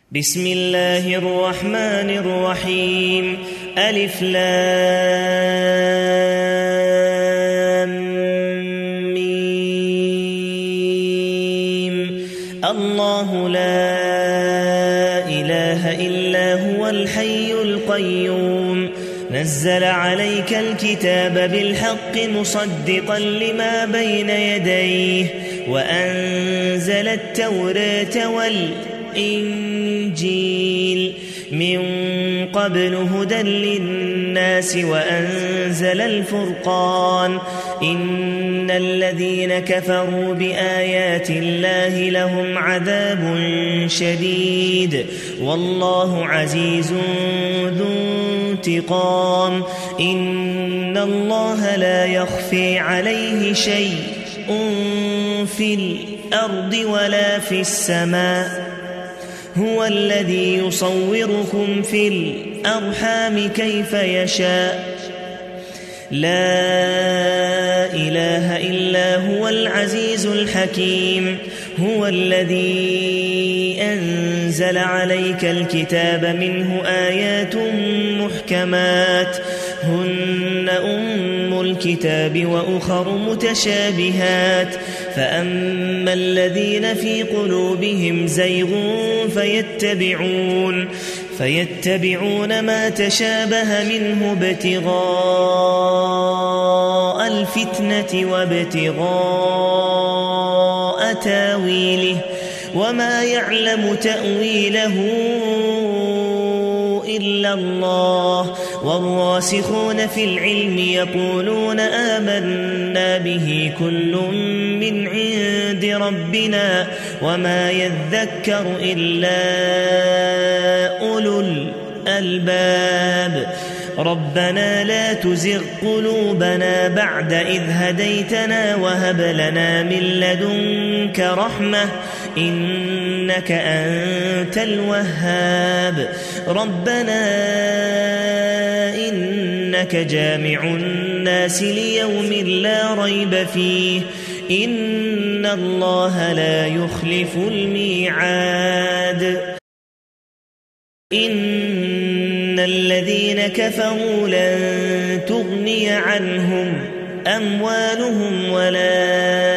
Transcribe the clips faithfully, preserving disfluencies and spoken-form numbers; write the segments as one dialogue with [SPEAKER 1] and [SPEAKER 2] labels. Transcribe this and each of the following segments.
[SPEAKER 1] بسم الله الرحمن الرحيم. ألف لام ميم. الله لا إله إلا هو الحي القيوم نزل عليك الكتاب بالحق مصدقا لما بين يديه وأنزل التوراة والإنجيل من قبل هدى للناس وأنزل الفرقان إن الذين كفروا بآيات الله لهم عذاب شديد والله عزيز ذو انتقام. إن الله لا يخفي عليه شيء في الأرض ولا في السماء هو الذي يصوركم في الأرحام كيف يشاء لا إله إلا هو العزيز الحكيم. هو الذي أنزل عليك الكتاب منه آيات محكمات هن أم الكتاب وأخر متشابهات فأما الذين في قلوبهم زيغ فيتبعون فيتبعون ما تشابه منه ابتغاء الفتنة وابتغاء تاويله وما يعلم تأويله إلا الله والراسخون في العلم يقولون آمنا به كل من عند ربنا وما يذكر إلا أولو الألباب. ربنا لا تزغ قلوبنا بعد إذ هديتنا وهب لنا من لدنك رحمة إنك أنت الوهاب. ربنا إنك جامع الناس ليوم لا ريب فيه إن الله لا يخلف الميعاد. إن الذين كفروا لن تغني عنهم أموالهم ولا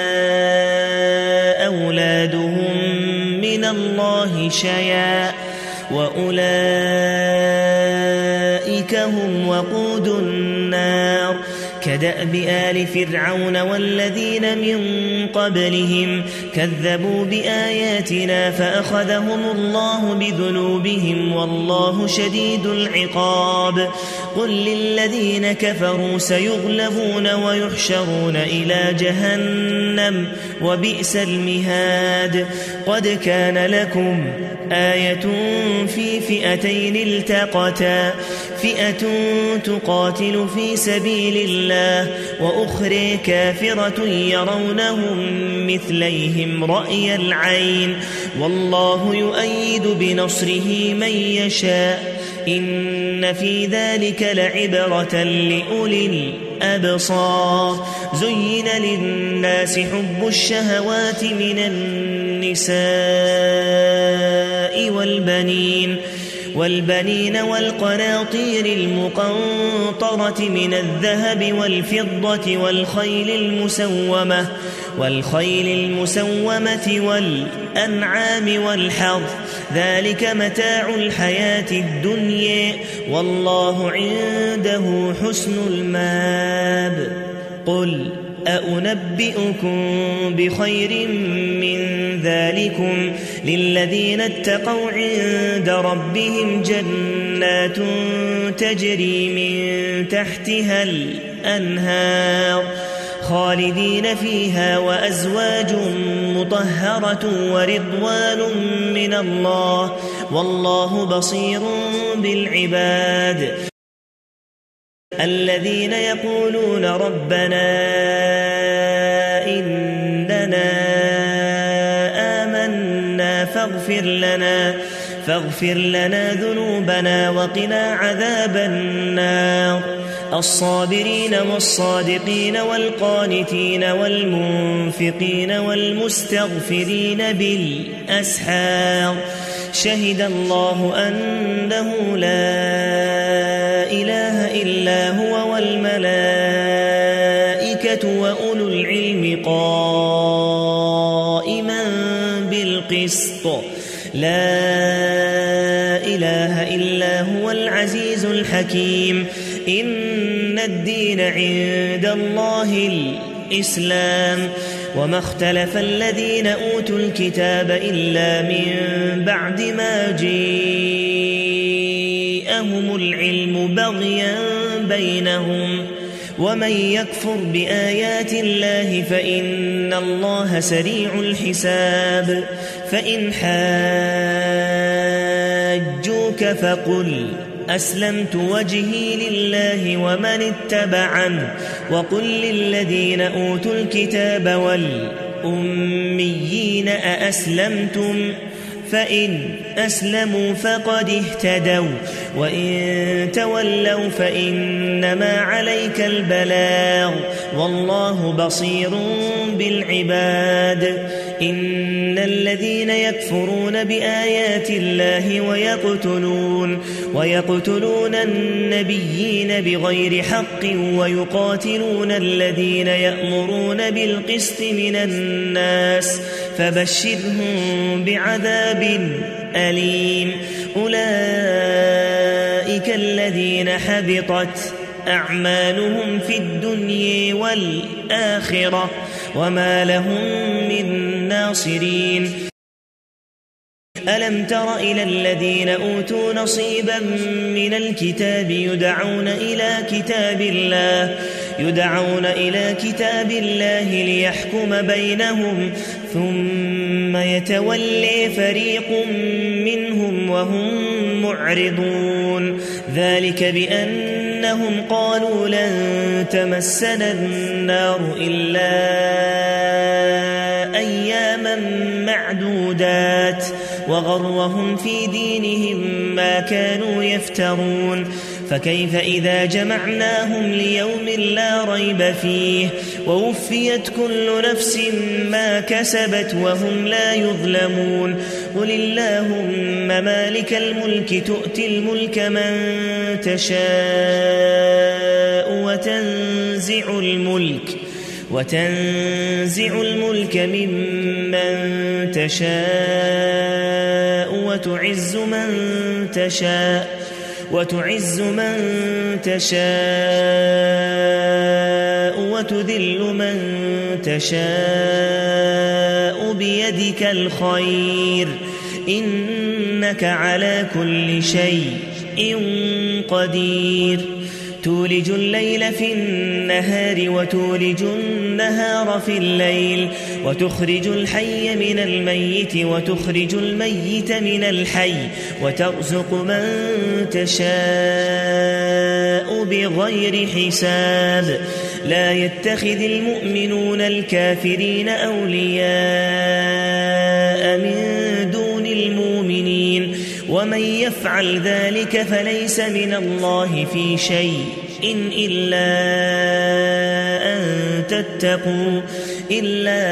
[SPEAKER 1] أولادهم من الله شيئا وأولئك هم وقود النار كدأب آل فرعون والذين من قبلهم كذبوا بآياتنا فأخذهم الله بذنوبهم والله شديد العقاب. قل للذين كفروا سيغلبون ويحشرون إلى جهنم وبئس المهاد. قد كان لكم آية في فئتين التقتا فئة تقاتل في سبيل الله وأخرى كافرة يرونهم مثليهم رأي العين والله يؤيد بنصره من يشاء إن في ذلك لعبرة لأولي الأبصار. زين للناس حب الشهوات من النساء والبنين والبنين والقناطير المقنطرة من الذهب والفضة والخيل المسومة والخيل المسومة والأنعام والحرث ذلك متاع الحياة الدنيا والله عنده حسن المآب. قل أأنبئكم بخير من ذلكم للذين اتقوا عند ربهم جنات تجري من تحتها الأنهار خالدين فيها وأزواج مطهرة ورضوان من الله والله بصير بالعباد. الذين يقولون ربنا إننا آمنا فاغفر لنا فاغفر لنا ذنوبنا وقنا عذاب النار. الصابرين والصادقين والقانتين والمنفقين والمستغفرين بالأسحار شهد الله أنه لا إله إلا هو والملائكة وأولو العلم قائما بالقسط لا إله إلا هو العزيز الحكيم إن الدين عند الله الإسلام وما اختلف الذين أوتوا الكتاب إلا من بعد ما جاءهم العلم بغيا بينهم ومن يكفر بآيات الله فإن الله سريع الحساب فإن حاجوك فقل أسلمت وجهي لله ومن اتبعن وقل للذين أوتوا الكتاب والأميين أأسلمتم فإن أسلموا فقد اهتدوا وإن تولوا فإنما عليك البلاغ والله بصير بالعباد إن الذين يكفرون بآيات الله ويقتلون ويقتلون النبيين بغير حق ويقاتلون الذين يأمرون بالقسط من الناس فبشرهم بعذاب أليم أولئك الذين حبطت أعمالهم في الدنيا والآخرة وما لهم من ناصرين ألم تر إلى الذين أوتوا نصيبا من الكتاب يدعون إلى كتاب الله يدعون إلى كتاب الله ليحكم بينهم ثم يتولي فريق منهم وهم معرضون ذلك بأنهم قالوا لن تمسنا النار إلا أياما معدودات وغرهم في دينهم ما كانوا يفترون فكيف إذا جمعناهم ليوم لا ريب فيه ووفيت كل نفس ما كسبت وهم لا يظلمون قل اللهم مالك الملك تؤتي الملك من تشاء وتنزع الملك وتنزع الملك ممن تشاء وتعز من تشاء وتعز من تشاء وتذل من تشاء بيدك الخير إنك على كل شيء قدير تولج الليل في النهار وتولج النهار في الليل وتخرج الحي من الميت وتخرج الميت من الحي وترزق من تشاء بغير حساب لا يتخذ المؤمنون الكافرين أولياء من دون المؤمنين ومن يفعل ذلك فليس من الله في شيء إن إلا أن تتقوا إلا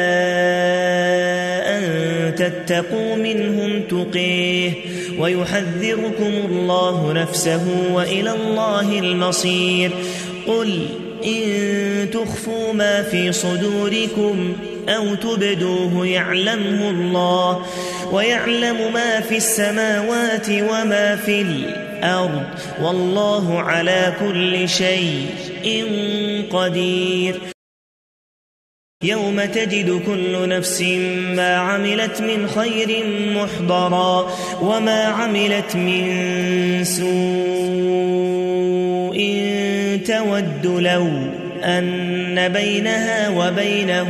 [SPEAKER 1] أن تتقوا منهم تقيه ويحذركم الله نفسه وإلى الله المصير قل إن تخفوا ما في صدوركم أو تبدوه يعلمه الله ويعلم ما في السماوات وما في الأرض والله على كل شيء قدير يوم تجد كل نفس ما عملت من خير محضرا وما عملت من سوء تود لو أن بينها وبينه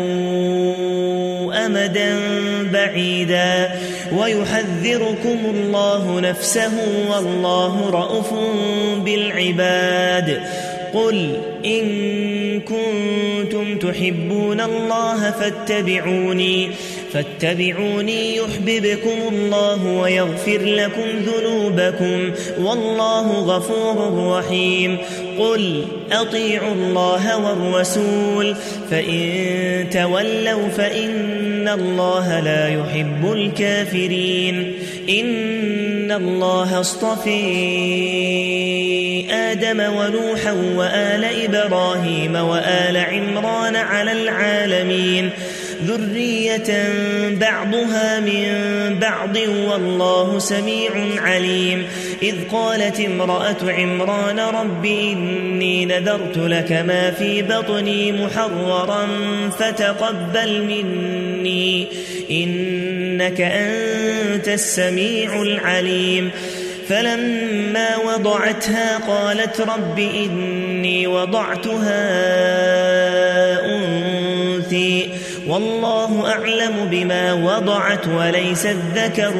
[SPEAKER 1] أمدا بعيدا ويحذركم الله نفسه والله رءوف بالعباد قل إن كنتم تحبون الله فاتبعوني فاتبعوني يحببكم الله ويغفر لكم ذنوبكم والله غفور رحيم قل أطيعوا الله والرسول فإن تولوا فإن الله لا يحب الكافرين إن الله اصطفى آدم ونوحا وآل إبراهيم وآل عمران على العالمين ذرية بعضها من بعض والله سميع عليم إذ قالت امرأة عمران رب إني نذرت لك ما في بطني محررا فتقبل مني إنك أنت السميع العليم فلما وضعتها قالت رب إني وضعتها أنثى والله أعلم بما وضعت وليس الذكر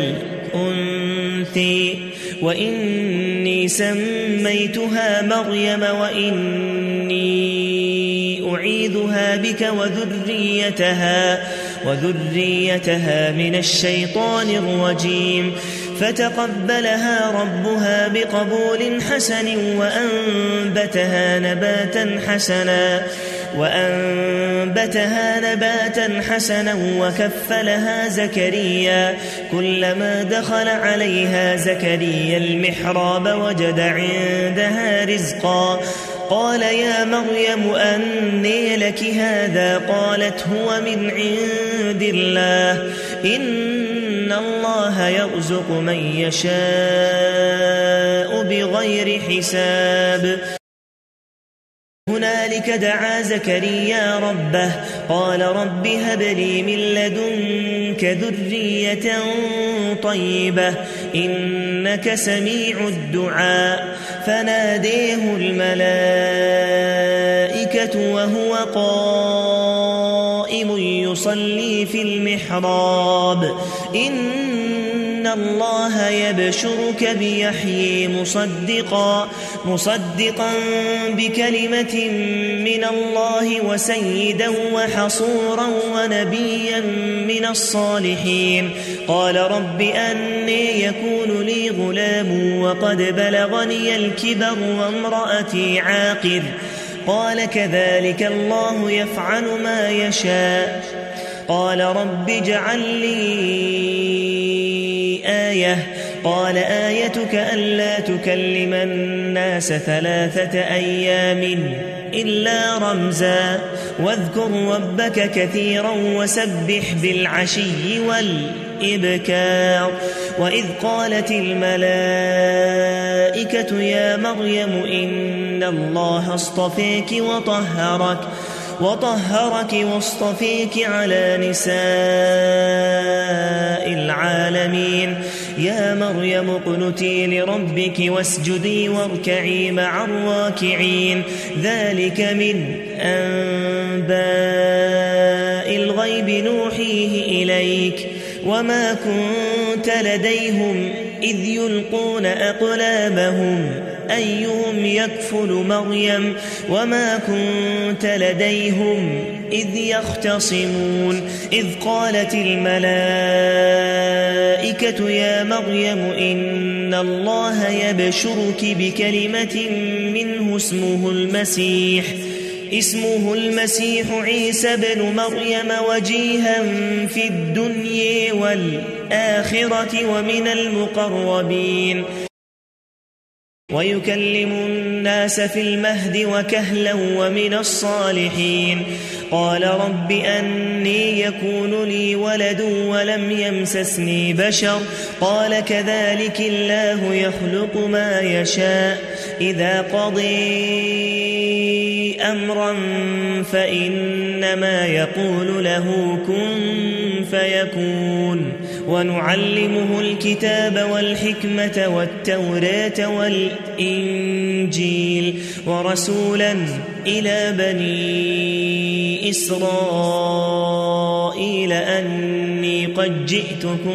[SPEAKER 1] كالأنثى وإني سميتها مريم وإني أعيذها بك وذريتها وذريتها من الشيطان الرجيم فتقبلها ربها بقبول حسن وأنبتها نباتا حسنا وأنبتها نباتا حسنا وكفلها زكريا كلما دخل عليها زكريا المحراب وجد عندها رزقا قال يا مريم أنى لك هذا قالت هو من عند الله إن الله يرزق من يشاء بغير حساب هنالك دعا زكريا ربه قال رب هب لي من لدنك ذرية طيبة إنك سميع الدعاء فناديه الملائكة وهو قائم يصلي في المحراب إن الله يبشرك بيحيى مصدقا مصدقا بكلمة من الله وسيدا وحصورا ونبيا من الصالحين قال رب أنى يكون لي غلام وقد بلغني الكبر وامرأتي عاقر قال كذلك الله يفعل ما يشاء قال رب اجعل لي آية قال آيتك ألا تكلم الناس ثلاثة أيام إلا رمزا واذكر ربك كثيرا وسبح بالعشي والإبكار وإذ قالت الملائكة يا مريم إن الله اصطفيك وطهرك وطهرك واصطفيك على نساء العالمين يا مريم اقنتي لربك واسجدي واركعي مع الراكعين ذلك من أنباء الغيب نوحيه إليك وما كنت لديهم إذ يلقون أقلامهم أيهم يكفل مريم وما كنت لديهم إذ يختصمون إذ قالت الملائكة يا مريم إن الله يبشرك بكلمة منه اسمه المسيح اسمه المسيح عيسى بن مريم وجيها في الدنيا والآخرة ومن المقربين ويكلم الناس في المهد وكهلا ومن الصالحين قال رب أني يكون لي ولد ولم يمسسني بشر قال كذلك الله يخلق ما يشاء إذا قضي أمرا فإنما يقول له كن فيكون ونعلمه الكتاب والحكمة والتوراة والإنجيل ورسولا إلى بني إسرائيل أني قد جئتكم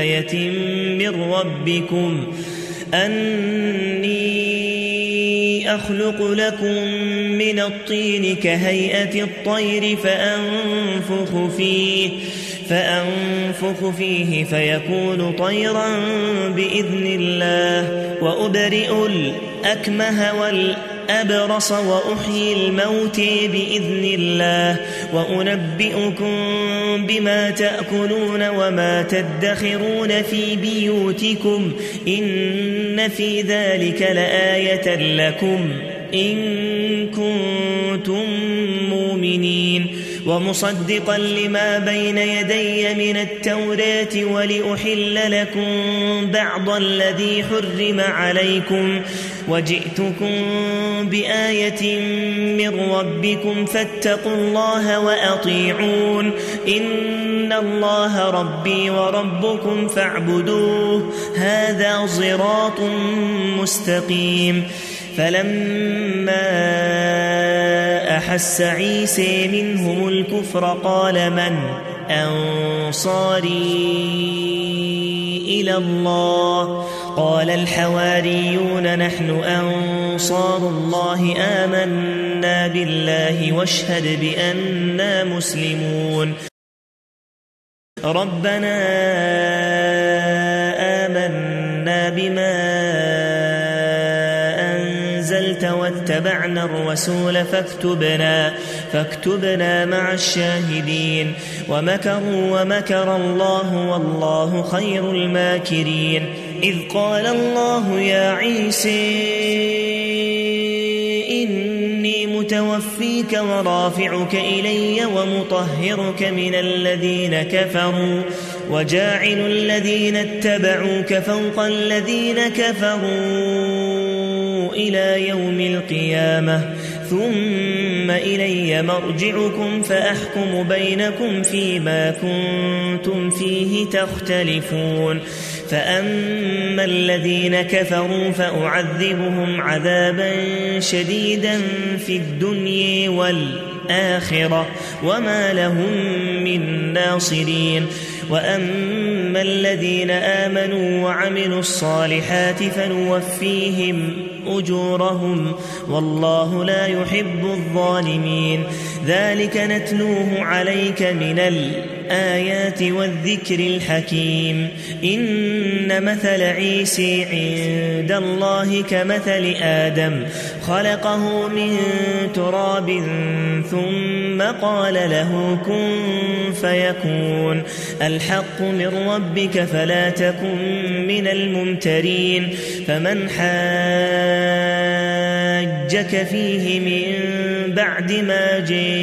[SPEAKER 1] بآية من ربكم أني أخلق لكم من الطين كهيئة الطير فأنفخ فيه فأنفخ فيه فيكون طيرا بإذن الله وأبرئ الأكمه والأبرص وأحيي الموت بإذن الله وأنبئكم بما تأكلون وما تدخرون في بيوتكم إن في ذلك لآية لكم إن كنتم مؤمنين ومصدقا لما بين يدي من التوراة ولأحل لكم بعض الذي حرم عليكم وجئتكم بآية من ربكم فاتقوا الله وأطيعون إن الله ربي وربكم فاعبدوه هذا صراط مستقيم فلما أحس عيسى منهم الكفر قال من أنصاري إلى الله قال الحواريون نحن أنصار الله آمنا بالله واشهد بأننا مسلمون ربنا آمنا بما واتبعنا الرسول فاكتبنا, فاكتبنا مع الشاهدين ومكروا ومكر الله والله خير الماكرين إذ قال الله يا عيسى إني متوفيك ورافعك إلي ومطهرك من الذين كفروا وجاعل الذين اتبعوك فوق الذين كفروا إلى يوم القيامة ثم إلي مرجعكم فأحكم بينكم فيما كنتم فيه تختلفون فأما الذين كفروا فأعذبهم عذابا شديدا في الدنيا والآخرة وما لهم من ناصرين وأما الذين آمنوا وعملوا الصالحات فنوفيهم أجورهم والله لا يحب الظالمين ذلك نتلوه عليك من الآيات والذكر الحكيم إن مثل عيسى عند الله كمثل آدم خلقه من تراب ثم قال له كن فيكون الحق من ربك فلا تكن من الممترين فمن حاجك فيه من بعد ما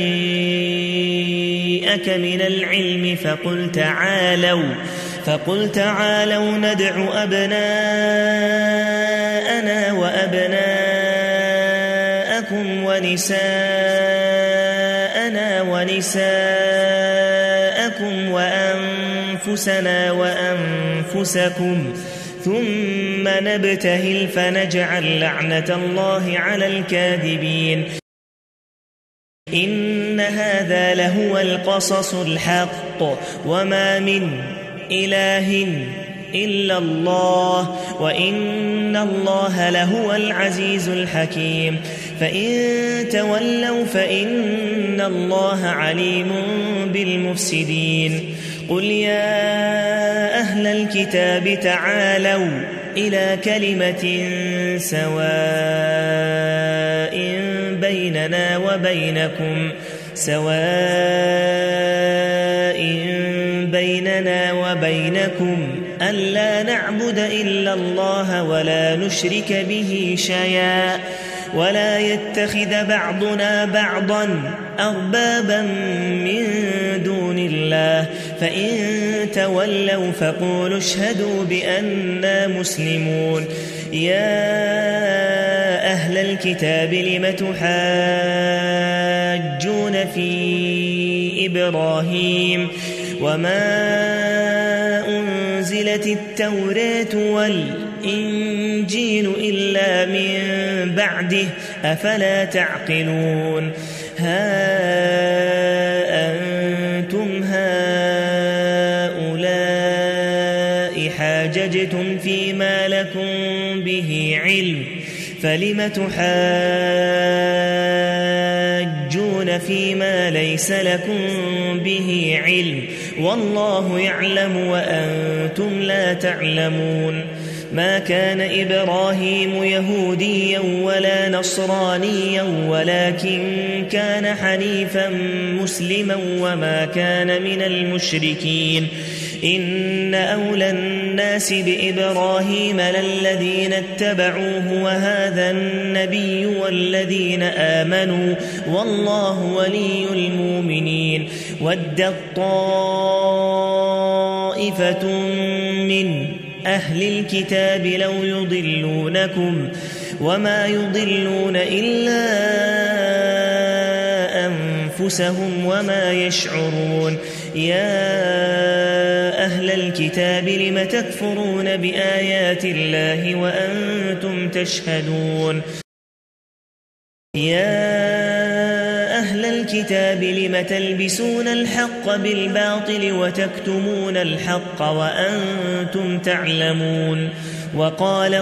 [SPEAKER 1] جاءك من العلم فقل تعالوا فقل تعالوا ندع أبناءنا وأبناءكم ونساءنا ونساءكم وأنفسنا وأنفسكم ثم نبتهل فنجعل لعنة الله على الكاذبين إن هذا لهو القصص الحق وما من إله إلا الله وإن الله لهو العزيز الحكيم فإن تولوا فإن الله عليم بالمفسدين قل يا أهل الكتاب تعالوا إلى كلمة سواء بيننا وبينكم سواء بيننا وبينكم ألا نعبد إلا الله ولا نشرك به شيئا ولا يتخذ بعضنا بعضا أربابا من دون الله فإن تولوا فقولوا اشهدوا بأننا مسلمون يا أهل الكتاب لم تحاجون في إبراهيم وما أنزلت التوراة والإنجيل إلا من بعده أفلا تعقلون ها أنتم هؤلاء حاججتم فيما لكم به علم فلم تحاجون فيما ليس لكم به علم والله يعلم وأنتم لا تعلمون ما كان إبراهيم يهوديا ولا نصرانيا ولكن كان حنيفا مسلما وما كان من المشركين إن أولى الناس بإبراهيم للذين اتبعوه وهذا النبي والذين آمنوا والله ولي المؤمنين ودت طائفة من أهل الكتاب لو يضلونكم وما يضلون إلا أنفسهم وما يشعرون يا أهل الكتاب لم تكفرون بآيات الله وأنتم تشهدون يا أهل الكتاب لم تلبسون الحق بالباطل وتكتمون الحق وأنتم تعلمون وقالت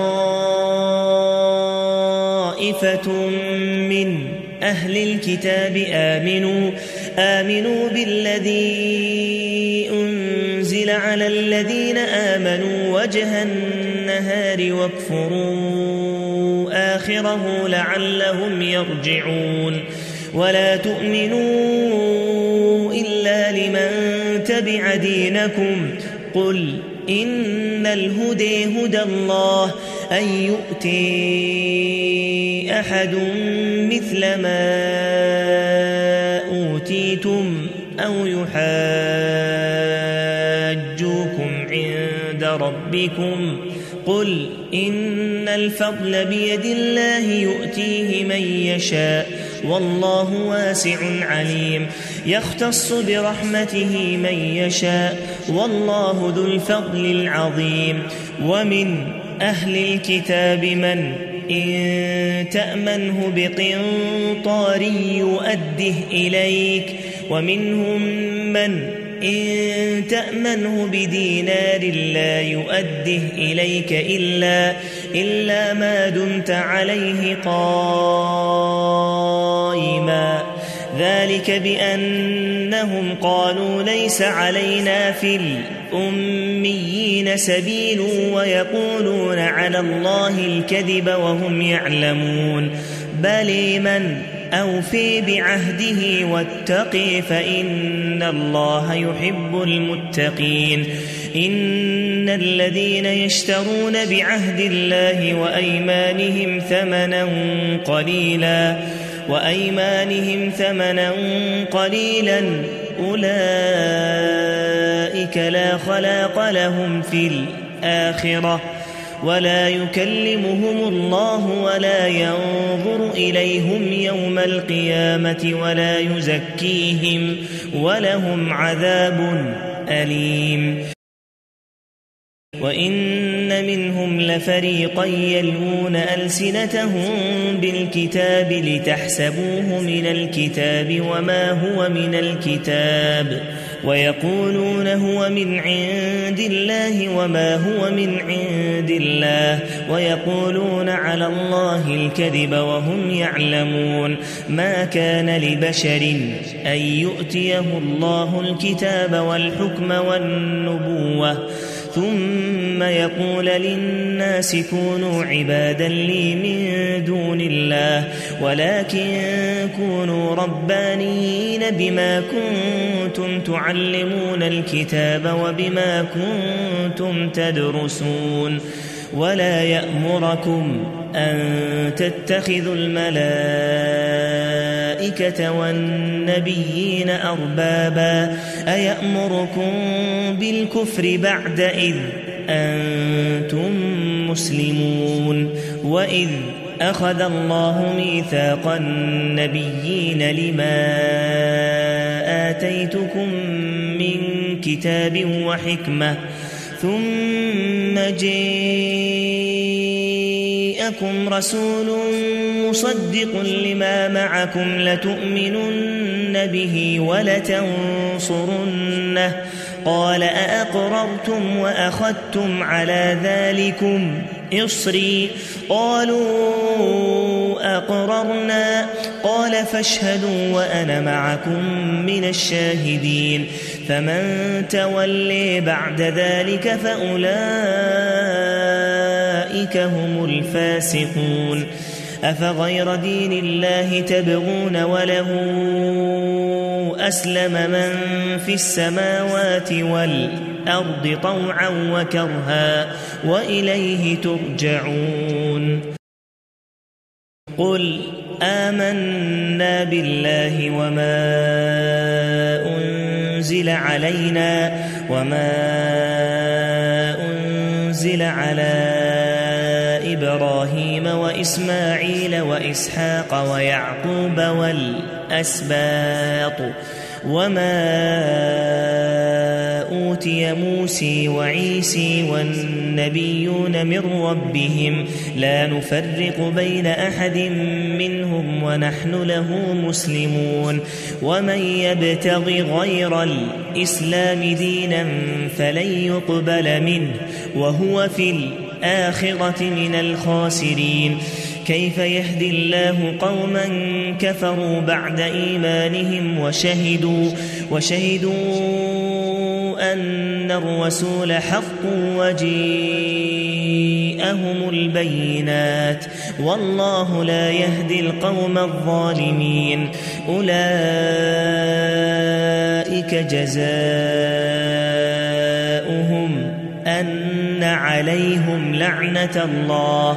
[SPEAKER 1] طائفة من أهل الكتاب آمنوا آمنوا بالذي أنزل على الذين آمنوا وجه النهار واكفروا آخره لعلهم يرجعون ولا تؤمنوا إلا لمن تبع دينكم قل إن الهدى هدى الله أن يؤتي أحد مثل ما أوتيتم أو يحاجوكم عند ربكم قل إن الفضل بيد الله يؤتيه من يشاء والله واسع عليم يختص برحمته من يشاء والله ذو الفضل العظيم ومن أهل الكتاب من إن تأمنه بقنطار يؤده إليك ومنهم من إن تأمنه بدينار لا يؤده إليك إلا, إلا ما دمت عليه قائما ذلك بأنهم قالوا ليس علينا في الأميين سبيل ويقولون على الله الكذب وهم يعلمون بل من أوفي بعهده واتقي فإن الله يحب المتقين إن الذين يشترون بعهد الله وأيمانهم ثمنا قليلا وأيمانهم ثمنا قليلا أولئك لا خلاق لهم في الآخرة ولا يكلمهم الله ولا ينظر إليهم يوم القيامة ولا يزكيهم ولهم عذاب أليم وإن منهم لفريقا يلوون ألسنتهم بالكتاب لتحسبوه من الكتاب وما هو من الكتاب ويقولون هو من عند الله وما هو من عند الله ويقولون على الله الكذب وهم يعلمون ما كان لبشر أن يؤتيه الله الكتاب والحكم والنبوة ثم يقول للناس كونوا عبادا لي من دون الله ولكن كونوا ربانيين بما كنتم تعلمون الكتاب وبما كنتم تدرسون ولا يأمركم أن تتخذوا الملائكة والنبيين أربابا أيأمركم بالكفر بعد إذ أنتم مسلمون وإذ أخذ الله ميثاق النبيين لما آتيتكم من كتاب وحكمة ثم جاءكم رسول مصدق لما معكم لتؤمنن به ولتنصرنه قال أأقررتم وأخذتم على ذلكم إصري قالوا أقررنا قال فاشهدوا وأنا معكم من الشاهدين فمن تولي بعد ذلك فأولئك هم الفاسقون أفغير دين الله تبغون وله أسلم من في السماوات والأرض طوعا وكرها وإليه ترجعون قل آمنا بالله وما أنزل علينا وما أنزل على إبراهيم وإسماعيل وإسحاق ويعقوب والأسباط وما أوتي موسى وعيسى والنبيون من ربهم لا نفرق بين أحد منهم ونحن له مسلمون ومن يبتغ غير الإسلام دينا فلن يقبل منه وهو في الآخرة من الخاسرين كيف يهدي الله قوما كفروا بعد إيمانهم وشهدوا وشهدوا أن الرسول حق وجيءهم البينات والله لا يهدي القوم الظالمين أولئك جزاؤهم أن عليهم لعنة الله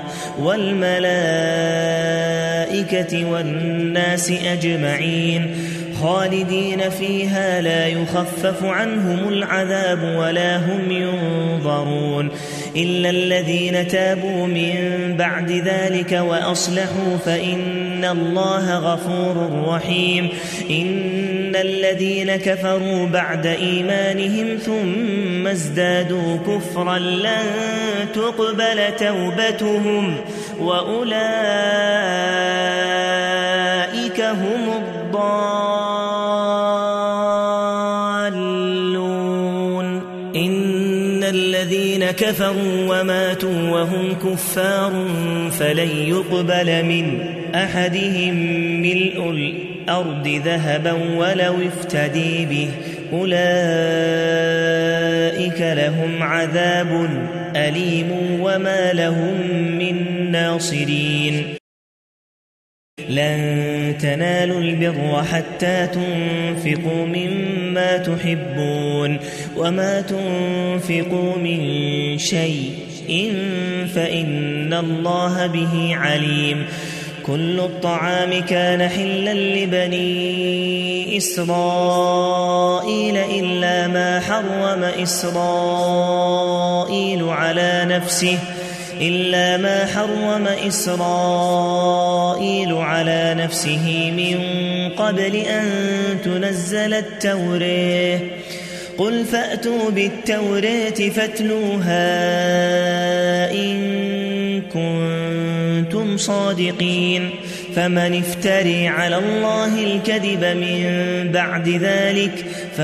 [SPEAKER 1] والملائكة والناس أجمعين خالدين فيها لا يخفف عنهم العذاب ولا هم ينظرون إلا الذين تابوا من بعد ذلك وأصلحوا فإن الله غفور رحيم إن الذين كفروا بعد إيمانهم ثم ازدادوا كفرا لن تقبل توبتهم وأولئك هم الضالون إن الذين كفروا وماتوا وهم كفار فلن يقبل من أحدهم ملء الأرض ذهبا ولو افتدي به أولئك لهم عذاب أليم وما لهم من ناصرين لن تنالوا البر حتى تنفقوا مما تحبون وما تنفقوا من شيء فإن الله به عليم كل الطعام كان حلا لبني إسرائيل إلا ما حرم إسرائيل على نفسه إلا ما حرم إسرائيل على نفسه من قبل أن تنزل التوراة قل فأتوا بالتوراة فاتلوها إن كنتم صادقين فمن افتري على الله الكذب من بعد ذلك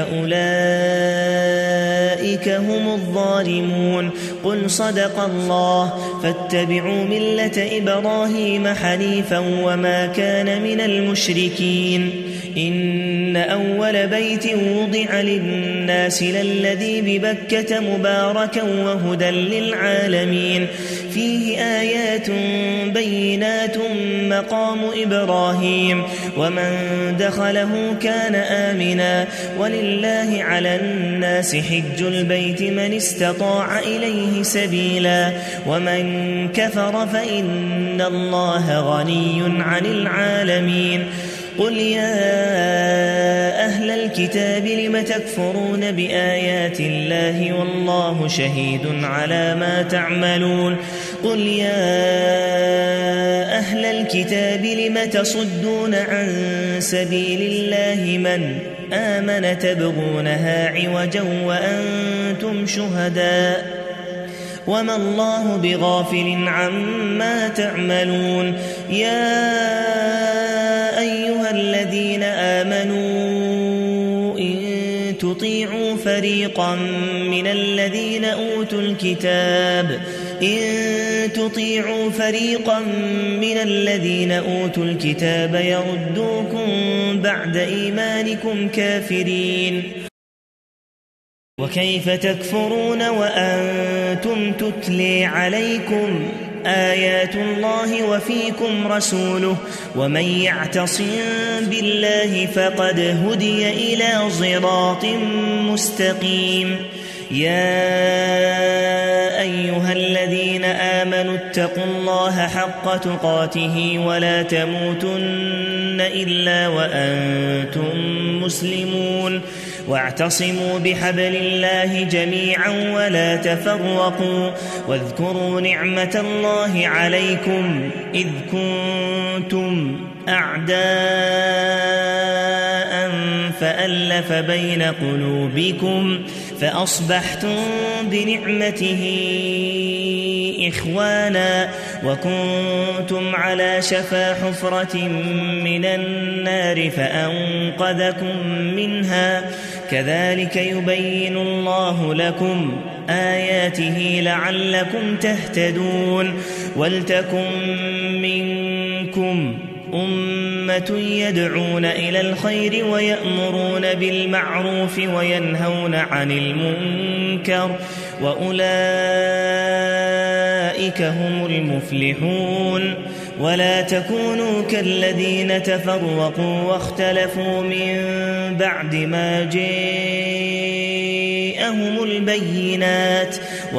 [SPEAKER 1] فأولئك هم الظالمون قل صدق الله فاتبعوا ملة إبراهيم حنيفا وما كان من المشركين إن أول بيت وضع للناس للذي ببكة مباركا وهدى للعالمين فيه آيات بينات مقام إبراهيم ومن دخله كان آمنا ولله على الناس حج البيت من استطاع إليه سبيلا ومن كفر فإن الله غني عن العالمين قل يا أهل الكتاب لم تكفرون بآيات الله والله شهيد على ما تعملون قل يا أهل الكتاب لم تصدون عن سبيل الله من آمن تبغونها عوجا وأنتم شهداء وما الله بغافل عما تعملون يا أيها الذين آمنوا إن تطيعوا فريقا فريقا من الذين أوتوا الكتاب إن تطيعوا فريقا من الذين أوتوا الكتاب يردوكم بعد إيمانكم كافرين وكيف تكفرون وأنتم تتلي عليكم آيات الله وفيكم رسوله ومن يعتصم بالله فقد هدي إلى صراط مستقيم يا أيها الذين آمنوا اتقوا الله حق تقاته ولا تموتن إلا وأنتم مسلمون واعتصموا بحبل الله جميعا ولا تفرقوا واذكروا نعمة الله عليكم إذ كنتم أعداء فألف بين قلوبكم فأصبحتم بنعمته إخوانا وكنتم على شفا حفرة من النار فأنقذكم منها كذلك يبين الله لكم آياته لعلكم تهتدون ولتكن منكم أمة يدعون إلى الخير ويأمرون بالمعروف وينهون عن المنكر وأولئك هم المفلحون ولا تكونوا كالذين تفرقوا واختلفوا من بعد ما جاءهم البينات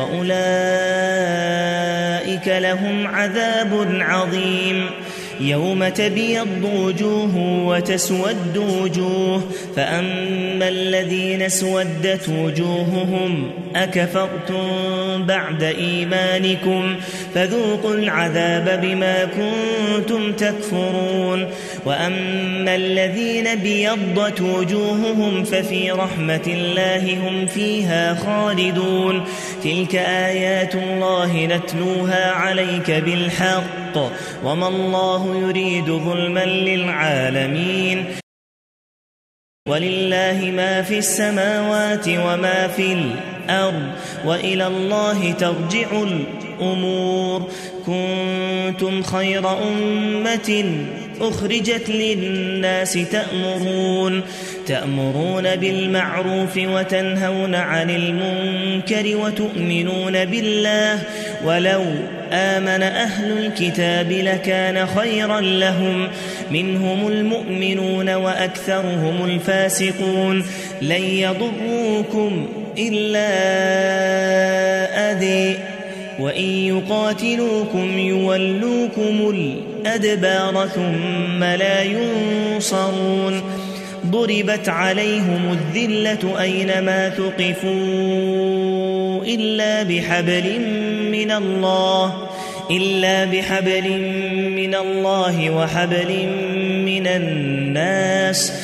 [SPEAKER 1] وأولئك لهم عذاب عظيم يوم تبيض وجوه وتسود وجوه فأما الذين اسودت وجوههم أكفرتم بعد إيمانكم فذوقوا العذاب بما كنتم تكفرون وأما الذين بيضت وجوههم ففي رحمة الله هم فيها خالدون تلك آيات الله نتلوها عليك بالحق وما الله يريد ظلما للعالمين ولله ما في السماوات وما في الأرض وإلى الله ترجع الأمور كنتم خير أمة أخرجت للناس تأمرون تأمرون بالمعروف وتنهون عن المنكر وتؤمنون بالله ولو آمن أهل الكتاب لكان خيرا لهم منهم المؤمنون وأكثرهم الفاسقون لن يضروكم إلا أذى وإن يقاتلوكم يولوكم الأدبار ثم لا ينصرون ضربت عليهم الذلة أينما ثقفوا إلا بحبل من الله إلا بحبل من الله وحبل من الناس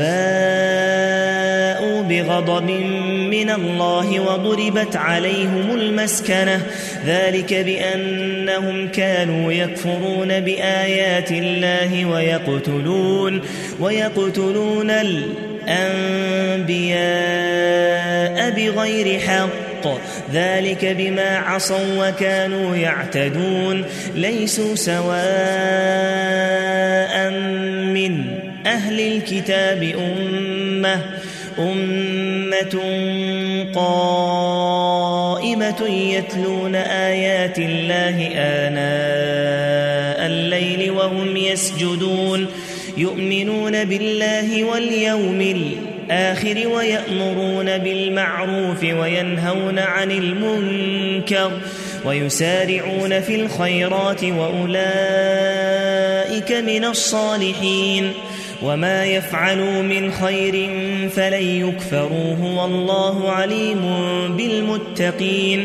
[SPEAKER 1] وباءوا بغضب من الله وضربت عليهم المسكنة ذلك بأنهم كانوا يكفرون بآيات الله ويقتلون ويقتلون الأنبياء بغير حق ذلك بما عصوا وكانوا يعتدون ليسوا سواء من أهل الكتاب أمة أمة قائمة يتلون آيات الله آناء الليل وهم يسجدون يؤمنون بالله واليوم الآخر ويأمرون بالمعروف وينهون عن المنكر ويسارعون في الخيرات وأولئك من الصالحين وما يفعلوا من خير فلن يكفروه والله عليم بالمتقين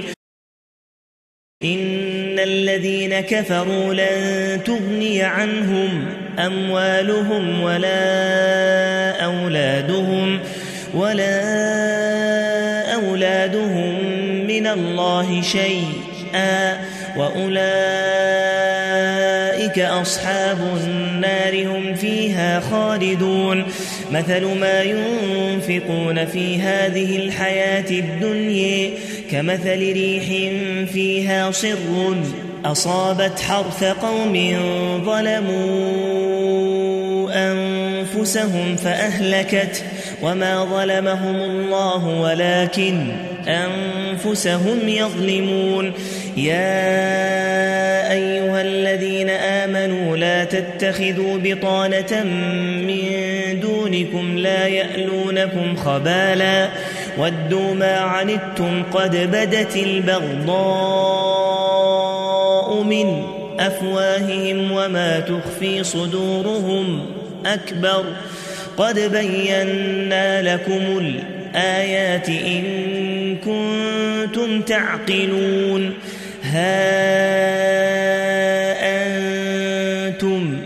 [SPEAKER 1] إن الذين كفروا لن تغني عنهم أموالهم ولا أولادهم ولا أولادهم من الله شيئا وأولئك أصحاب النار هم فيها خالدون مثل ما ينفقون في هذه الحياة الدنيا كمثل ريح فيها صر أصابت حرث قوم ظلموا أنفسهم فأهلكت وما ظلمهم الله ولكن أنفسهم يظلمون. يا أيها الذين آمنوا لا تتخذوا بطانة من دونكم لا يألونكم خبالا ودوا ما عنتم قد بدت البغضاء من أفواههم وما تخفي صدورهم أكبر قد بينا لكم الآيات إن كنتم تعقلون. ها أنتم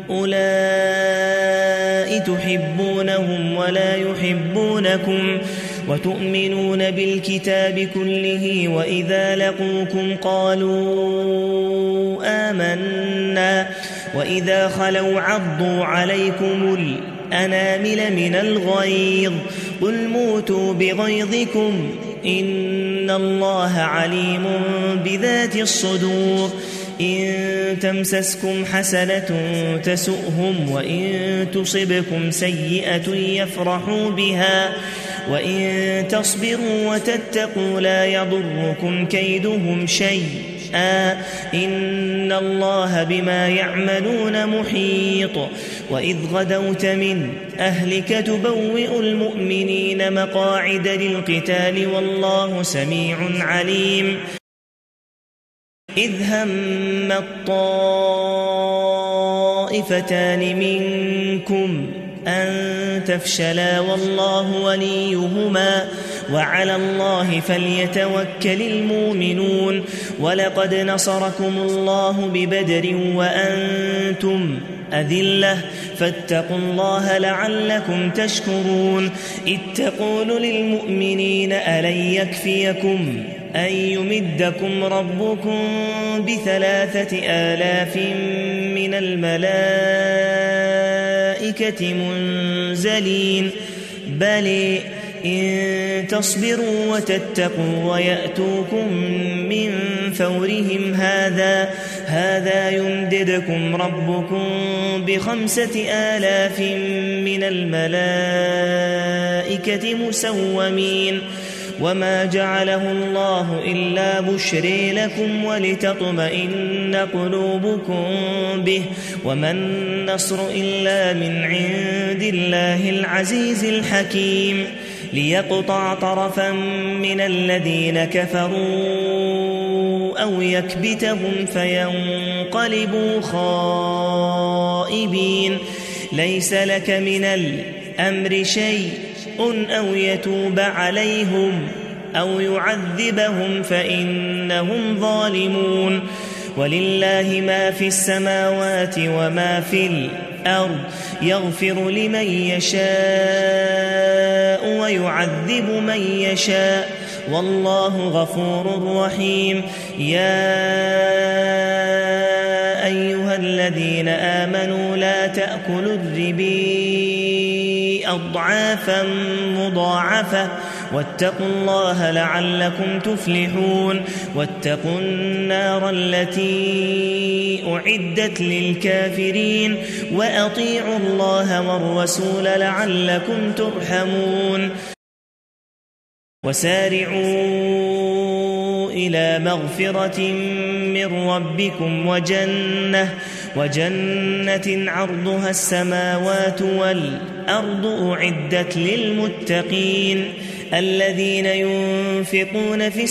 [SPEAKER 1] أولئك تحبونهم ولا يحبونكم وتؤمنون بالكتاب كله وإذا لقوكم قالوا آمنا وإذا خلوا عضوا عليكم الأنامل من الغيظ قل موتوا بغيظكم إن الله عليم بذات الصدور. إن تمسسكم حسنة تسؤهم وإن تصبكم سيئة يفرحوا بها وإن تصبروا وتتقوا لا يضركم كيدهم شيئا إن الله بما يعملون محيط. وإذ غدوت من أهلك تبوئ المؤمنين مقاعد للقتال والله سميع عليم. إذ هم الطائفتان منكم أن تفشلا والله وليهما وعلى الله فليتوكل المؤمنون. ولقد نصركم الله ببدر وأنتم أذلة فاتقوا الله لعلكم تشكرون. إذ تقول للمؤمنين ألن يكفيكم أن يمدكم ربكم بثلاثة آلاف من الملائكة منزلين بل إن تصبروا وتتقوا ويأتوكم من فورهم هذا هذا يمددكم ربكم بخمسة آلاف من الملائكة مسومين. وما جعله الله إلا بشري لكم ولتطمئن قلوبكم به وما النصر إلا من عند الله العزيز الحكيم. ليقطع طرفا من الذين كفروا أو يكبتهم فينقلبوا خائبين. ليس لك من الأمر شيء أو يتوب عليهم أو يعذبهم فإنهم ظالمون. ولله ما في السماوات وما في الأرض يغفر لمن يشاء ويعذب من يشاء والله غفور رحيم. يا أيها الذين آمنوا لا تأكلوا الربا أضعافا مضاعفة واتقوا الله لعلكم تفلحون. واتقوا النار التي أعدت للكافرين وأطيعوا الله والرسول لعلكم ترحمون. وسارعوا إلى مغفرة من ربكم وجنة وجنة عرضها السماوات والأرض أعدت للمتقين الذين ينفقون في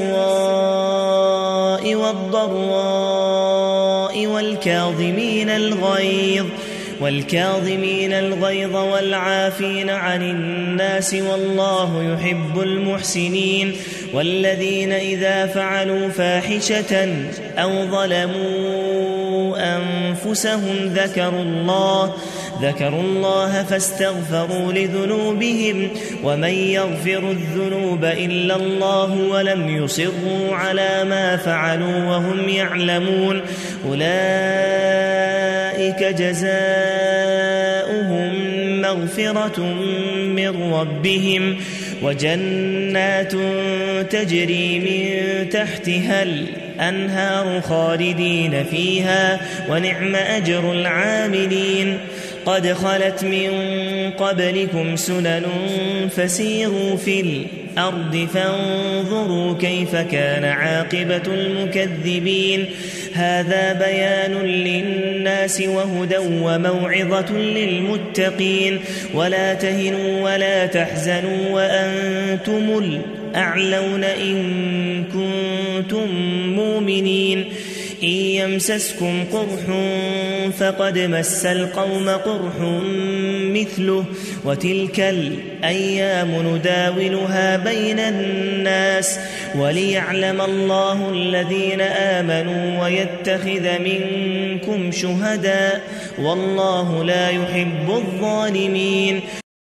[SPEAKER 1] السراء والضراء والكاظمين الغيظ والكاظمين الغيظ والعافين عن الناس والله يحب المحسنين. والذين إذا فعلوا فاحشة أو ظلموا أنفسهم ذكروا الله ذكروا الله فاستغفروا لذنوبهم ومن يغفر الذنوب إلا الله ولم يصروا على ما فعلوا وهم يعلمون. أولئك جزاؤهم مغفرة من ربهم وجنات تجري من تحتها الأنهار خالدين فيها ونعم أجر العاملين. قد خلت من قبلكم سنن فسيروا في الأرض فانظروا كيف كان عاقبة المكذبين. هذا بيان للناس وهدى وموعظة للمتقين. ولا تهنوا ولا تحزنوا وأنتم الأعلون إن كنتم مؤمنين. إن يمسسكم قرح فقد مس القوم قرح مثله وتلك الأيام نداولها بين الناس وليعلم الله الذين آمنوا ويتخذ منكم شهداء والله لا يحب الظالمين.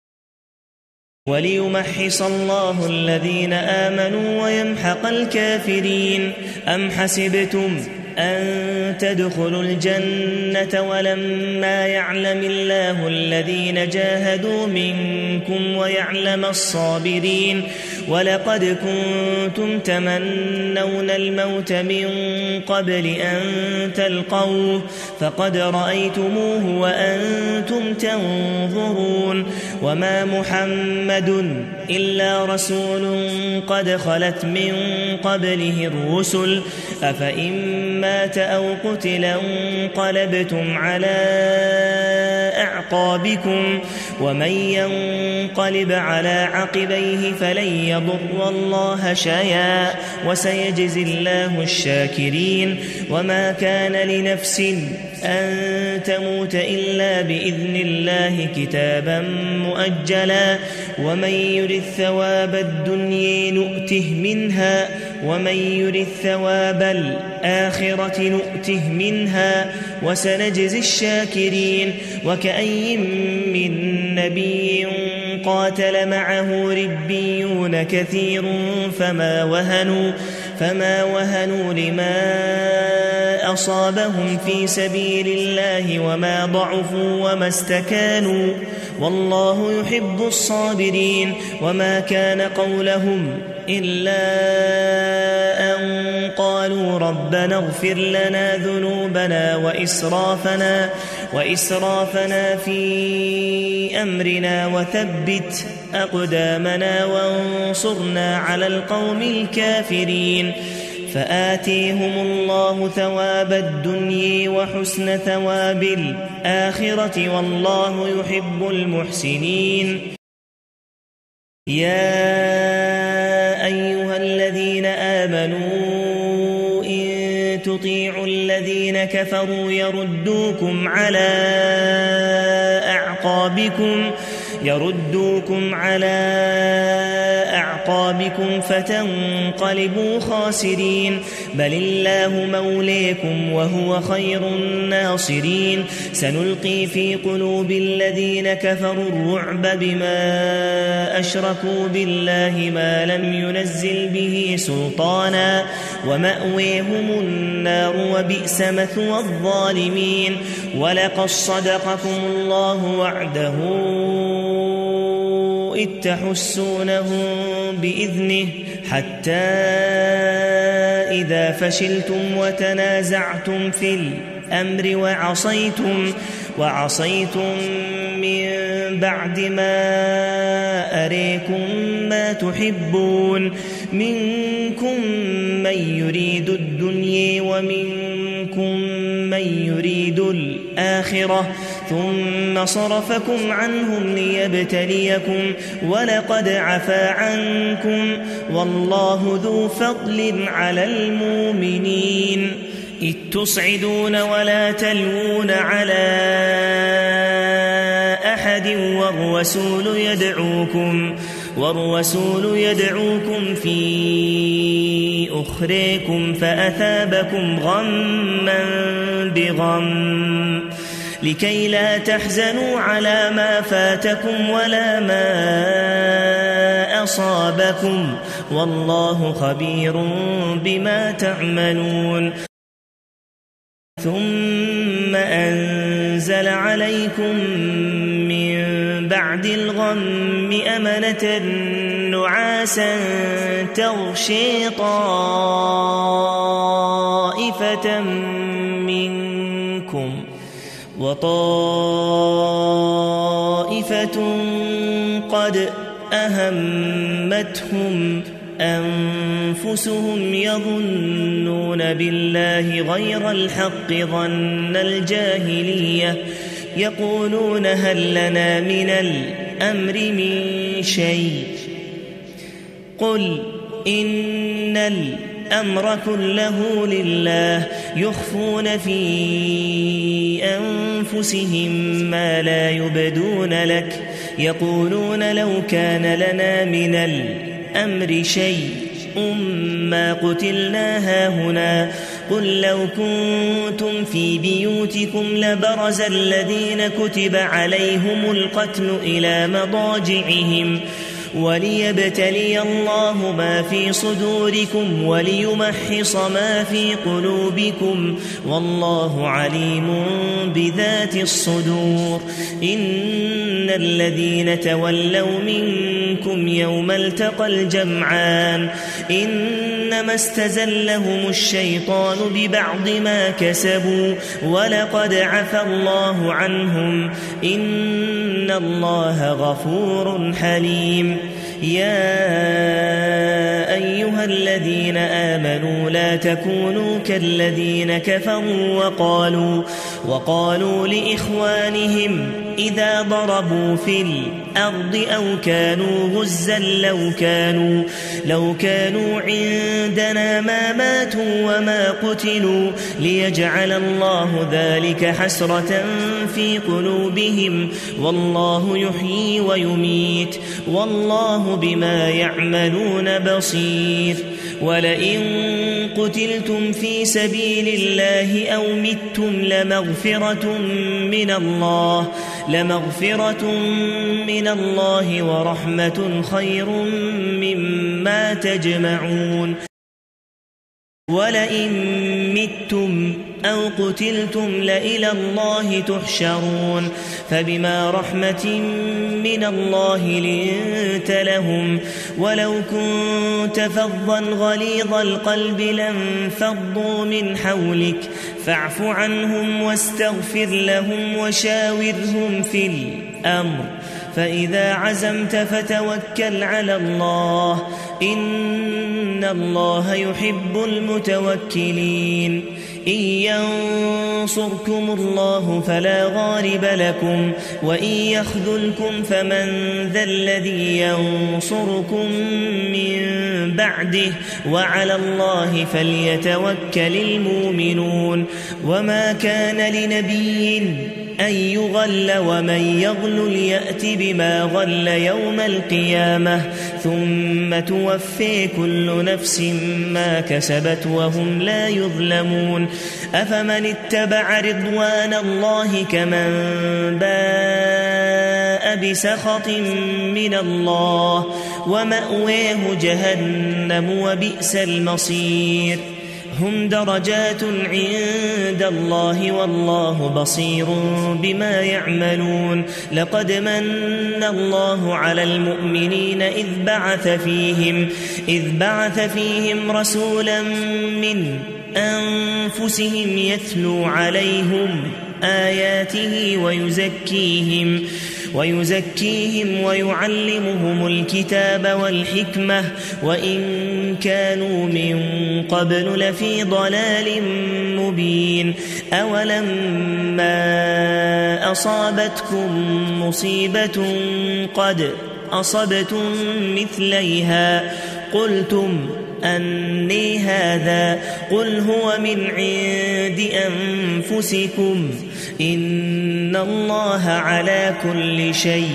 [SPEAKER 1] وليمحص الله الذين آمنوا ويمحق الكافرين. أم حسبتم أن تدخلوا الجنة ولما يعلم الله الذين جاهدوا منكم ويعلم الصابرين. ولقد كنتم تمنون الموت من قبل أن تلقوه فقد رأيتموه وأنتم تنظرون. وما محمد إلا رسول قد خلت من قبله الرسل أفإن مات أو قتل انقلبتم على أعقابكم ومن ينقلب على عقبيه فلن يضر الله شيئا وسيجزي الله الشاكرين. وما كان لنفس أن تموت إلا بإذن الله كتابا مؤجلا ومن يرد ثواب الدنيا نؤته منها ومن يرد ثواب الآخرة نؤته منها وسنجزي الشاكرين. وكأي من نبي قاتل معه ربيون كثير فما وهنوا فما وهنوا لما أصابهم في سبيل الله وما ضعفوا وما استكانوا والله يحب الصابرين. وما كان قولهم إلا أن قالوا ربنا اغفر لنا ذنوبنا وإسرافنا, وإسرافنا في أمرنا وثبت أقدامنا وانصرنا على القوم الكافرين. فآتيهم الله ثواب الدنيا وحسن ثواب الآخرة والله يحب المحسنين. يا أيها الذين آمنوا إن تطيعوا الذين كفروا يردوكم على أعقابكم يردوكم على أعقابكم فتنقلبوا خاسرين. بل الله مولاكم وهو خير الناصرين. سنلقي في قلوب الذين كفروا الرعب بما أشركوا بالله ما لم ينزل به سلطانا ومأويهم النار وبئس مثوى الظالمين. ولقد صدقكم الله وعده إذ تحسونهم بإذنه حتى إذا فشلتم وتنازعتم في الأمر وعصيتم, وعصيتم من بعد ما أريكم ما تحبون منكم من يريد الدنيا ومنكم من يريد الآخرة ثم صرفكم عنهم ليبتليكم ولقد عفا عنكم والله ذو فضل على المؤمنين. إذ تصعدون ولا تلوون على أحد والرسول يدعوكم والرسول يدعوكم في أخريكم فأثابكم غما بغم لكي لا تحزنوا على ما فاتكم ولا ما أصابكم والله خبير بما تعملون. ثم أنزل عليكم من بعد الغم أمنة نعاسا تغشي طائفة منكم وطائفة قد أهمتهم أنفسهم يظنون بالله غير الحق ظن الجاهلية يقولون هل لنا من الأمر من شيء قل إن الأمر كله لله يخفون في أنفسهم ما لا يبدون لك يقولون لو كان لنا من الأمر شيء ما قتلنا هاهنا قل لو كنتم في بيوتكم لبرز الذين كتب عليهم القتل إلى مضاجعهم وليبتلي الله ما في صدوركم وليمحص ما في قلوبكم والله عليم بذات الصدور إن الذين تولوا منكم يوم التقى الجمعان إنما استزلهم الشيطان ببعض ما كسبوا ولقد عفى الله عنهم إن الله غفور حليم يا أيها الذين آمنوا لا تكونوا كالذين كفروا وقالوا, وقالوا لإخوانهم إذا ضربوا في الأرض أو كانوا غزا لو كانوا, لو كانوا عندنا ما ماتوا وما قتلوا ليجعل الله ذلك حسرة في قلوبهم والله يحيي ويميت والله بما يعملون بصير ولئن قتلتم في سبيل الله أو متم لمغفرة من الله لمغفرة من الله ورحمة خير مما تجمعون ولئن متم أو قتلتم لإلى الله تحشرون فبما رحمة من الله لنت لهم ولو كنت فظا غليظ القلب لانفضوا من حولك فاعف عنهم واستغفر لهم وشاورهم في الأمر فإذا عزمت فتوكل على الله إن الله يحب المتوكلين إن ينصركم الله فلا غالب لكم وإن يخذلكم فمن ذا الذي ينصركم من بعده وعلى الله فليتوكل المؤمنون وما كان لنبي أن يغل ومن يغل يأت بما غل يوم القيامة ثم توفي كل نفس ما كسبت وهم لا يظلمون أفمن اتبع رضوان الله كمن باء بسخط من الله ومأويه جهنم وبئس المصير هم درجات عند الله والله بصير بما يعملون لقد من الله على المؤمنين إذ بعث فيهم, إذ بعث فيهم رسولا من أنفسهم يتلو عليهم آياته ويزكيهم ويزكيهم ويعلمهم الكتاب والحكمة وإن كانوا من قبل لفي ضلال مبين أولما أصابتكم مصيبة قد أصبتم مثليها قلتم أني هذا قل هو من عند أنفسكم إن الله على كل شيء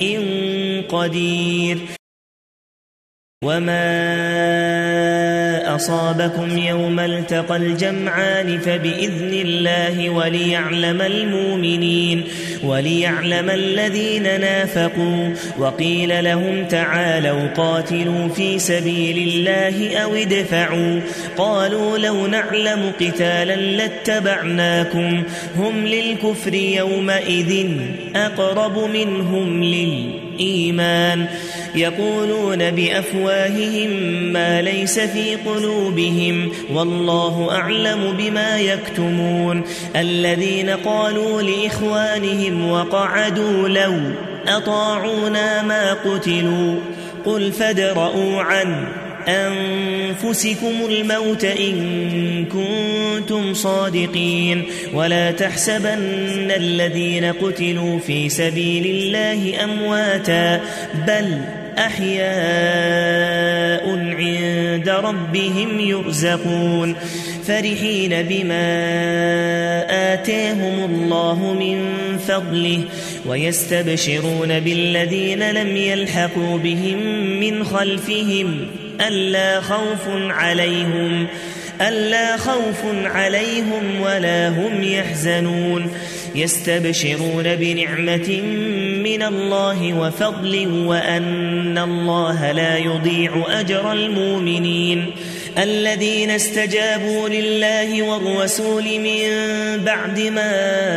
[SPEAKER 1] قدير وما أصابكم يوم التقى الجمعان فبإذن الله وليعلم المؤمنين وليعلم الذين نافقوا. وقيل لهم تعالوا قاتلوا في سبيل الله أو ادفعوا قالوا لو نعلم قتالا لاتبعناكم هم للكفر يومئذ أقرب منهم للإيمان يقولون بأفواههم ما ليس في قلوبهم والله أعلم بما يكتمون. الذين قالوا لإخوانهم وقعدوا لو أطاعونا ما قتلوا قل فادرءوا عن أنفسكم الموت إن كنتم صادقين ولا تحسبن الذين قتلوا في سبيل الله أمواتا بل أحياء عند ربهم يرزقون فرحين بما آتاهم الله من فضله ويستبشرون بالذين لم يلحقوا بهم من خلفهم ألا خوف عليهم ألا خوف عليهم ولا هم يحزنون يستبشرون بنعمة من الله وفضل وأن الله لا يضيع أجر المؤمنين. الذين استجابوا لله والرسول من بعد ما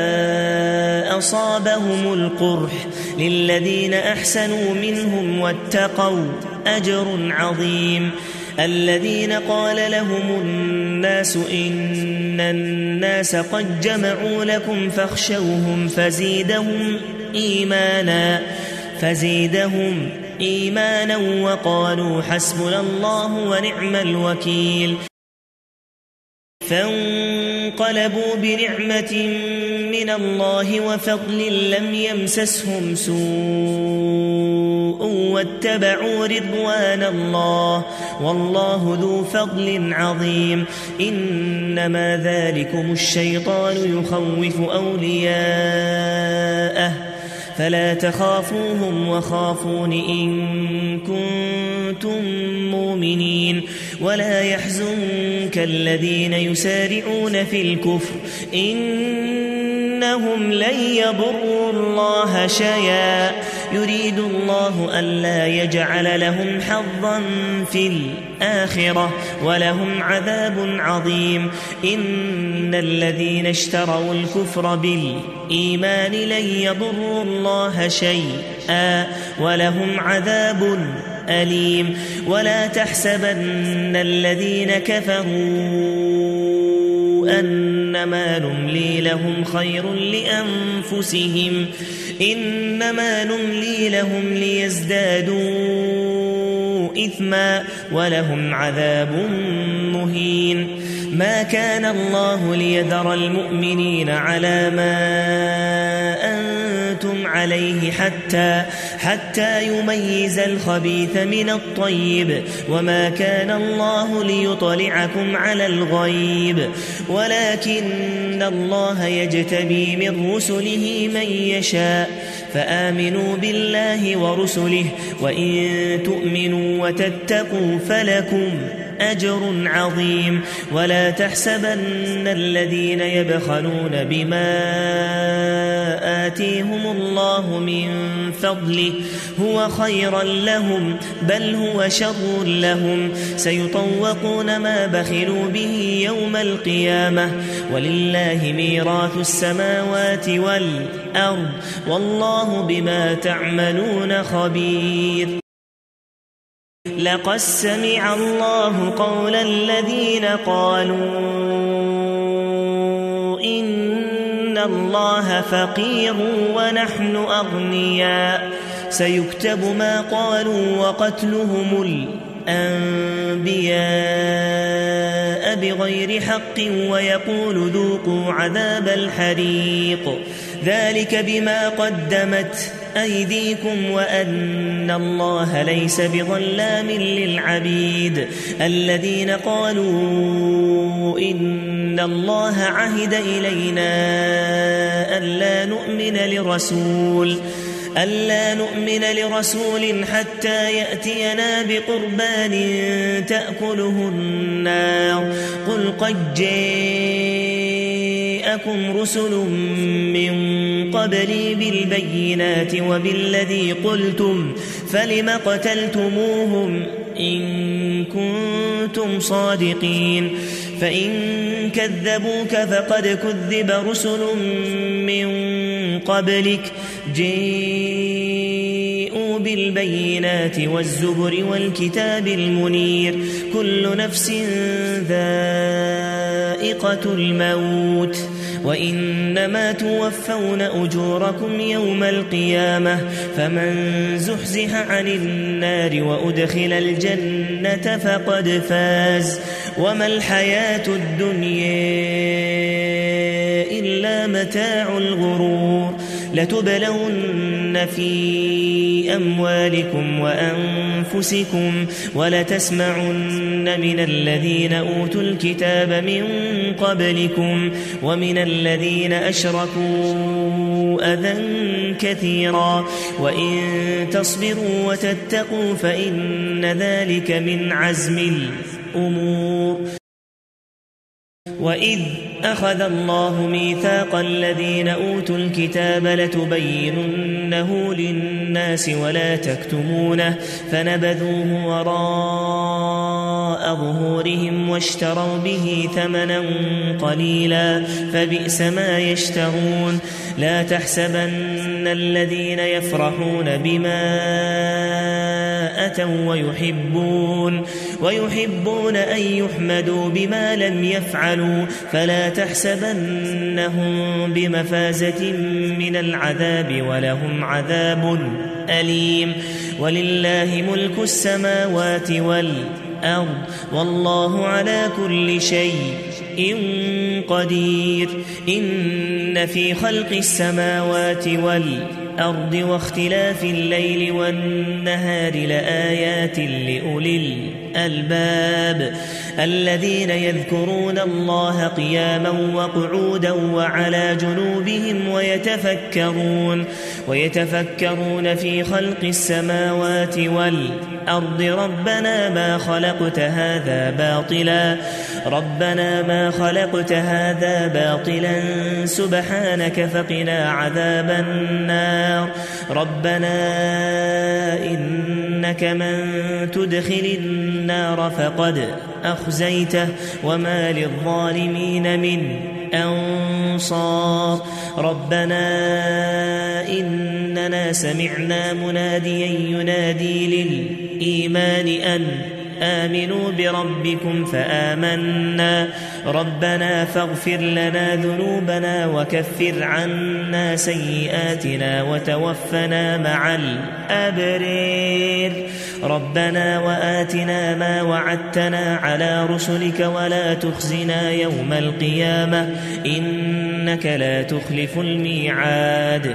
[SPEAKER 1] أصابهم القرح للذين أحسنوا منهم واتقوا أجر عظيم. الذين قال لهم الناس إن الناس قد جمعوا لكم فاخشوهم فزيدهم إيمانا فزيدهم إيمانا وقالوا حسبنا الله ونعم الوكيل. فانقلبوا بنعمة من الله وفضل لم يمسسهم سوء واتبعوا رضوان الله والله ذو فضل عظيم. إنما ذلكم الشيطان يخوف أولياءه فلا تخافوهم وخافون إن كنتم مؤمنين ولا يحزنك الذين يسارعون في الكفر إنهم لن يضروا الله شيئا يريد الله ألا يجعل لهم حظا في الآخرة ولهم عذاب عظيم. إن الذين اشتروا الكفر بالإيمان لن يضروا الله شيئا ولهم عذاب أليم. ولا تحسبن الذين كفروا أنما نملي لهم خير لأنفسهم إنما نملي لهم ليزدادوا إثما ولهم عذاب مهين. ما كان الله ليذر المؤمنين على ما أنتم عليه حتى حتى يميز الخبيث من الطيب وما كان الله ليطلعكم على الغيب ولكن الله يجتبي من رسله من يشاء فآمنوا بالله ورسله وإن تؤمنوا وتتقوا فلكم أجر عظيم. ولا تحسبن الذين يبخلون بما آتيهم الله من فضله هو خيرا لهم بل هو شر لهم سيطوقون ما بخلوا به يوم القيامة ولله ميراث السماوات والأرض والله بما تعملون خبير. لقد سمع الله قول الذين قالوا إن الله فقير ونحن أغنياء سيكتب ما قالوا وقتلهم الأنبياء بغير حق ويقول ذوقوا عذاب الحريق ذلك بما قدمت أيديكم وأن الله ليس بظلام للعبيد. الذين قالوا إن الله عهد إلينا ألا نؤمن لرسول ألا نؤمن لرسول حتى يأتينا بقربان تأكله النار قل قد جاءكم رسل من قبلي بالبينات وبالذي قلتم فلم قتلتموهم إن كنتم صادقين فإن كذبوك فقد كذب رسل من قبلك جاءوا بالبينات والزبر والكتاب المنير كل نفس ذائقة الموت وإنما توفون أجوركم يوم القيامة فمن زحزح عن النار وأدخل الجنة فقد فاز وما الحياة الدنيا إلا متاع الغرور لتبلون في أموالكم وأنفسكم ولتسمعن من الذين أوتوا الكتاب من قبلكم ومن الذين أشركوا أذى كثيرا وإن تصبروا وتتقوا فإن ذلك من عزم الأمور وإذ أخذ الله ميثاق الذين أوتوا الكتاب لتبيننه للناس ولا تكتمونه فنبذوه وراء ظهورهم واشتروا به ثمنا قليلا فبئس ما يشترون لا تحسبن الذين يفرحون بما أتوا ويحبون ويحبون أن يحمدوا بما لم يفعلوا فلا تحسبنهم بمفازة من العذاب ولهم عذاب أليم ولله ملك السماوات والأرض والله على كل شيء قدير إن في خلق السماوات والأرض واختلاف الليل والنهار لآيات لأولي الألباب الذين يذكرون الله قياما وقعودا وعلى جنوبهم ويتفكرون ويتفكرون في خلق السماوات والأرض ربنا ما خلقت هذا باطلا ربنا ما خلقت هذا باطلا سبحانك فقنا عذاب النار ربنا إنك من تدخل النار فقد أخزيته وما للظالمين من أنصار ربنا إننا سمعنا مناديا ينادي للإيمان أن آمنوا بربكم فآمنا ربنا فاغفر لنا ذنوبنا وكفر عنا سيئاتنا وتوفنا مع الأبرار ربنا وآتنا ما وعدتنا على رسلك ولا تخزنا يوم القيامة إنك لا تخلف الميعاد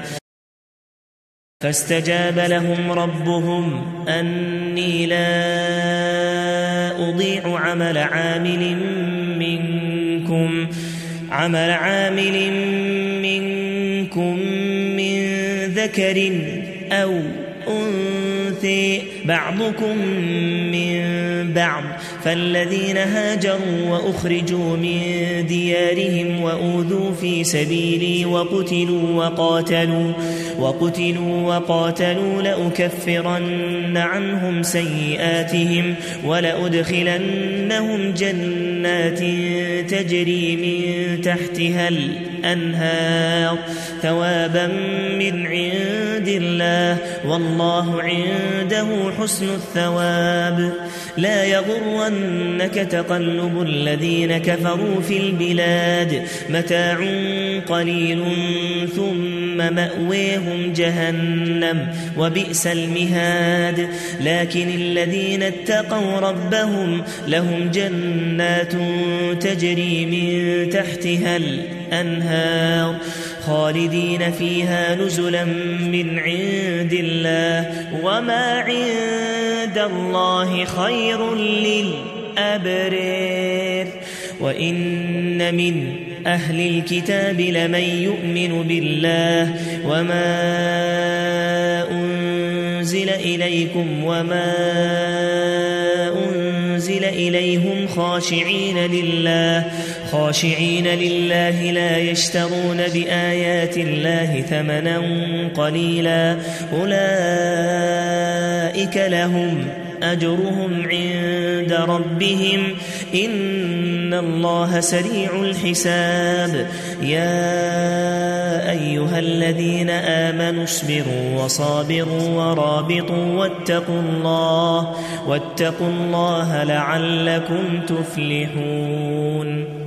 [SPEAKER 1] فاستجاب لهم ربهم أني لا أضيع عمل عامل منكم عمل عامل منكم من ذكر أو أنثى بعضكم من بعض فالذين هاجروا وأخرجوا من ديارهم وأوذوا في سبيلي وقتلوا وقاتلوا وقتلوا وقاتلوا لأكفرن عنهم سيئاتهم ولأدخلنهم جنات تجري من تحتها الأنهار ثوابا من عند الله والله عنده حسن الثواب لا يغرنك تقلب الذين كفروا في البلاد متاع قليل ثم مأويهم جهنم وبئس المهاد لكن الذين اتقوا ربهم لهم جنات تجري من تحتها الأنهار خالدين فيها نزلا من عند الله وما عند الله خير للأبرار وإن من أهل الكتاب لمن يؤمن بالله وما أنزل إليكم وما أنزل إليهم خاشعين لله خاشعين لله لا يشترون بآيات الله ثمنا قليلا أولئك لهم أجرهم عند ربهم إن الله سريع الحساب يا أيها الذين آمنوا اصبروا وصابروا ورابطوا واتقوا الله واتقوا الله لعلكم تفلحون